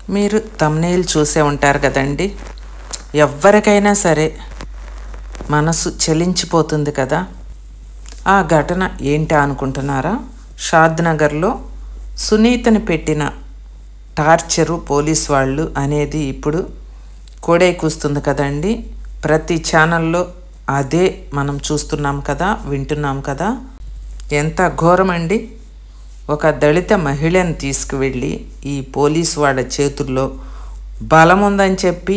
మీరు థంబ్‌నెయిల్ చూసే ఉంటారు కదండి. ఎవ్వరికైనా సరే మనసు చలించిపోతుంది కదా. ఆ ఘటన ఏంటి అనుకుంటున్నారా? షాద్‌నగర్‌లో సునీతని పెట్టిన టార్చరు పోలీస్ వాళ్ళు అనేది ఇప్పుడు కోడై కూస్తుంది కదండి. ప్రతి ఛానల్లో అదే మనం చూస్తున్నాం కదా, వింటున్నాం కదా. ఎంత ఘోరమండి. ఒక దళిత మహిళను తీసుకువెళ్ళి ఈ పోలీసు వాళ్ళ చేతుల్లో బలం ఉందని చెప్పి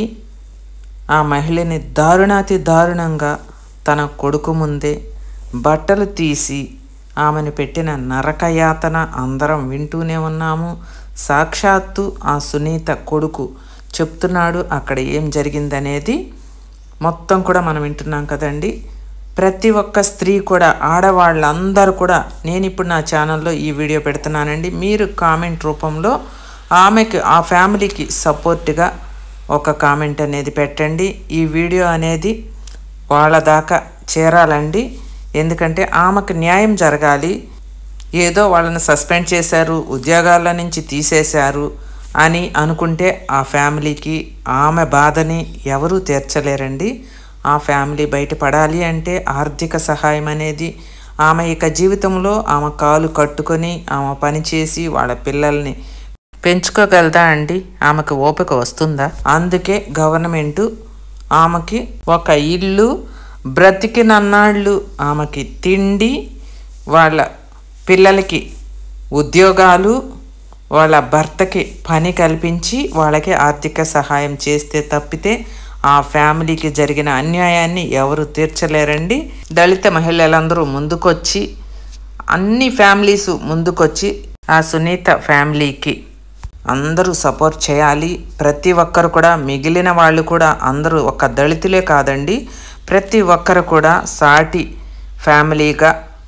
ఆ మహిళని దారుణాతి దారుణంగా తన కొడుకు ముందే బట్టలు తీసి ఆమెను పెట్టిన నరకయాతన అందరం వింటూనే ఉన్నాము. సాక్షాత్తు ఆ సునీత కొడుకు చెప్తున్నాడు అక్కడ ఏం జరిగిందనేది మొత్తం కూడా మనం వింటున్నాం కదండి. ప్రతి ఒక్క స్త్రీ కూడా, ఆడవాళ్ళందరూ కూడా, నేను ఇప్పుడు నా ఛానల్లో ఈ వీడియో పెడుతున్నానండి. మీరు కామెంట్ రూపంలో ఆమెకి, ఆ ఫ్యామిలీకి సపోర్ట్గా ఒక కామెంట్ అనేది పెట్టండి. ఈ వీడియో అనేది వాళ్ళ దాకా చేరాలండి. ఎందుకంటే ఆమెకు న్యాయం జరగాలి. ఏదో వాళ్ళని సస్పెండ్ చేశారు, ఉద్యోగాల నుంచి తీసేశారు అని అనుకుంటే ఆ ఫ్యామిలీకి ఆమె బాధని ఎవరూ తీర్చలేరండి. ఆ ఫ్యామిలీ బయటపడాలి అంటే ఆర్థిక సహాయం అనేది ఆమె ఇక జీవితంలో ఆమె కాలు కట్టుకొని ఆమె పనిచేసి వాళ్ళ పిల్లల్ని పెంచుకోగలదా అండి? ఆమెకు ఓపిక వస్తుందా? అందుకే గవర్నమెంటు ఆమెకి ఒక ఇల్లు, బ్రతికినన్నాళ్ళు ఆమెకి తిండి, వాళ్ళ పిల్లలకి ఉద్యోగాలు, వాళ్ళ భర్తకి పని కల్పించి వాళ్ళకి ఆర్థిక సహాయం చేస్తే తప్పితే ఆ ఫ్యామిలీకి జరిగిన అన్యాయాన్ని ఎవరు తీర్చలేరండి. దళిత మహిళలందరూ ముందుకొచ్చి, అన్ని ఫ్యామిలీస్ ముందుకొచ్చి ఆ సునీత ఫ్యామిలీకి అందరూ సపోర్ట్ చేయాలి. ప్రతి ఒక్కరు కూడా, మిగిలిన వాళ్ళు కూడా అందరూ, ఒక దళితులే కాదండి, ప్రతి ఒక్కరు కూడా సాటి ఫ్యామిలీగా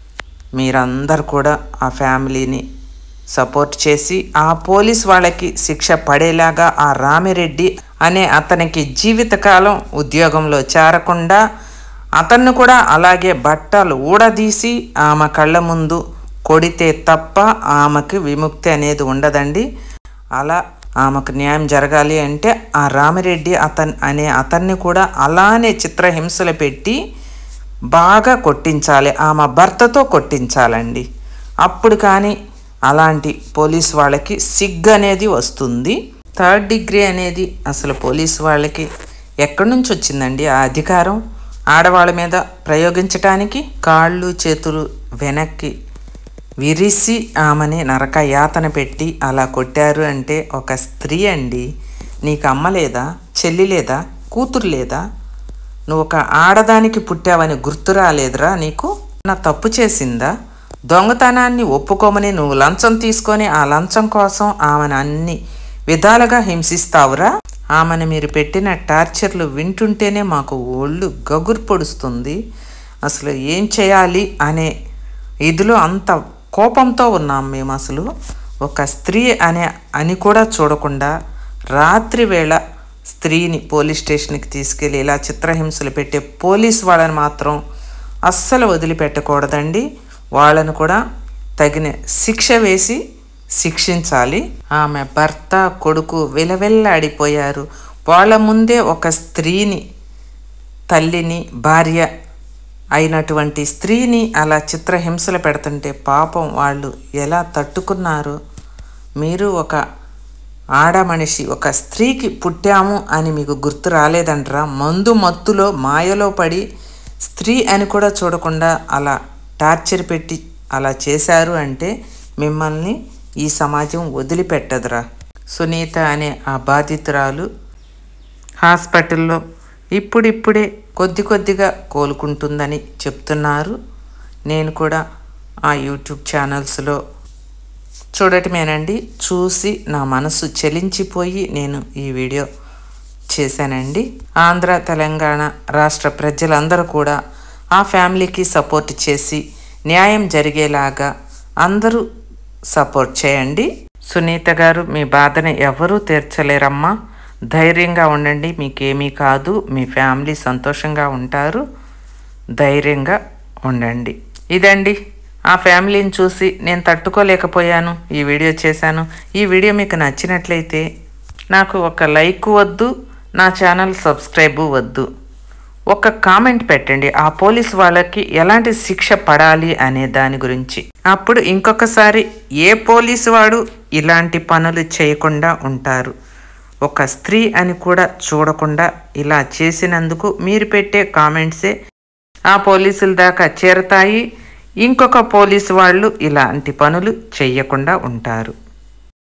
మీరందరూ కూడా ఆ ఫ్యామిలీని సపోర్ట్ చేసి ఆ పోలీస్ వాళ్ళకి శిక్ష పడేలాగా ఆ రామిరెడ్డి అనే అతనికి జీవితకాలం ఉద్యోగంలో చేరకుండా అతన్ని కూడా అలాగే బట్టలు ఊడదీసి ఆమె కళ్ళ ముందు కొడితే తప్ప ఆమెకు విముక్తి అనేది ఉండదండి. అలా ఆమెకు న్యాయం జరగాలి అంటే ఆ రామిరెడ్డి అతన్ని కూడా అలానే చిత్రహింసలు పెట్టి బాగా కొట్టించాలి, ఆమె భర్తతో కొట్టించాలండి. అప్పుడు కానీ అలాంటి పోలీస్ వాళ్ళకి సిగ్గు అనేది వస్తుంది. 3rd డిగ్రీ అనేది అసలు పోలీసు వాళ్ళకి ఎక్కడి నుంచి వచ్చిందండి ఆ అధికారం ఆడవాళ్ళ మీద ప్రయోగించటానికి? కాళ్ళు చేతులు వెనక్కి విరిసి ఆమెని నరక యాతన పెట్టి అలా కొట్టారు అంటే ఒక స్త్రీ అండి. నీకు అమ్మ లేదా, చెల్లి లేదా, కూతురు లేదా? నువ్వు ఒక ఆడదానికి పుట్టావని గుర్తు రాలేదురా నీకు? నా తప్పు చేసిందా? దొంగతనాన్ని ఒప్పుకోమని నువ్వు లంచం తీసుకొని ఆ లంచం కోసం ఆమెను అన్ని విధాలుగా హింసిస్తావురా? ఆమెను మీరు పెట్టిన టార్చర్లు వింటుంటేనే మాకు ఒళ్ళు గగురు పొడుస్తుంది. అసలు ఏం చేయాలి అనే ఇదిలో అంత కోపంతో ఉన్నాం మేము. అసలు ఒక స్త్రీ అని కూడా చూడకుండా రాత్రి వేళ స్త్రీని పోలీస్ స్టేషన్కి తీసుకెళ్ళి ఇలా చిత్రహింసలు పెట్టే పోలీస్ వాళ్ళని మాత్రం అస్సలు వదిలిపెట్టకూడదండి. వాళ్ళను కూడా తగిన శిక్ష వేసి శిక్షించాలి. ఆమె భర్త, కొడుకు విలవిల్లాడిపోయారు. వాళ్ళ ముందే ఒక స్త్రీని, తల్లిని, భార్య అయినటువంటి స్త్రీని అలా చిత్రహింసలు పెడుతుంటే పాపం వాళ్ళు ఎలా తట్టుకున్నారు? మీరు ఒక ఆడ మనిషి, ఒక స్త్రీకి పుట్టాము అని మీకు గుర్తు రాలేదంటారా? మందు మత్తులో మాయలో పడి స్త్రీ అని కూడా చూడకుండా అలా టార్చర్ పెట్టి అలా చేశారు అంటే మిమ్మల్ని ఈ సమాజం వదిలిపెట్టదురా. సునీత అనే ఆ బాధితురాలు హాస్పిటల్లో ఇప్పుడిప్పుడే కొద్దిగా కోలుకుంటుందని చెప్తున్నారు. నేను కూడా ఆ యూట్యూబ్ ఛానల్స్లో చూడటమేనండి. చూసి నా మనసు చలించిపోయి నేను ఈ వీడియో చేశానండి. ఆంధ్ర, తెలంగాణ రాష్ట్ర ప్రజలందరూ కూడా ఆ ఫ్యామిలీకి సపోర్ట్ చేసి న్యాయం జరిగేలాగా అందరూ సపోర్ట్ చేయండి. సునీత గారు, మీ బాధని ఎవరూ తీర్చలేరమ్మా. ధైర్యంగా ఉండండి, మీకేమీ కాదు, మీ ఫ్యామిలీ సంతోషంగా ఉంటారు. ధైర్యంగా ఉండండి. ఇదండి, ఆ ఫ్యామిలీని చూసి నేను తట్టుకోలేకపోయాను, ఈ వీడియో చేశాను. ఈ వీడియో మీకు నచ్చినట్లయితే నాకు ఒక లైక్ వద్దు, నా ఛానల్ సబ్స్క్రైబ్ వద్దు. ఒక కామెంట్ పెట్టండి, ఆ పోలీస్ వాళ్ళకి ఎలాంటి శిక్ష పడాలి అనే దాని గురించి. అప్పుడు ఇంకొకసారి ఏ పోలీసు వాడు ఇలాంటి పనులు చేయకుండా ఉంటారు. ఒక స్త్రీ అని కూడా చూడకుండా ఇలా చేసినందుకు మీరు పెట్టే కామెంట్సే ఆ పోలీసుల దాకా చేరతాయి. ఇంకొక పోలీసు వాళ్ళు ఇలాంటి పనులు చెయ్యకుండా ఉంటారు.